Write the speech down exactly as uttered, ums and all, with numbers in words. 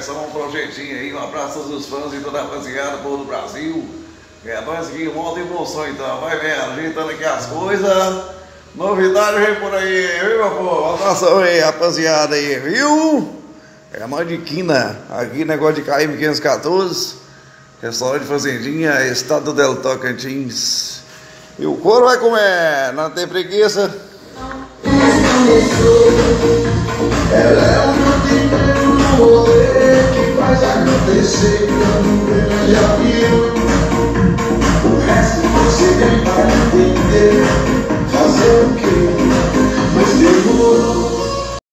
começar um projetinho aí. Um abraço a todos os fãs e toda a rapaziada, povo do Brasil. É, nós aqui, um alto emoção então. Vai vendo, ajeitando aqui as coisas. Novidade vem por aí, viu, meu povo? Um abração aí, rapaziada aí, viu? É a Mandiquina, aqui, negócio de K M quinhentos e quatorze. Restaurante Fazendinha, Estado del Tocantins. E o couro vai comer, não tem preguiça. Ela é uma menina no rolê que faz acontecer quando já viu. O resto você nem vai entender. Fazer o quê?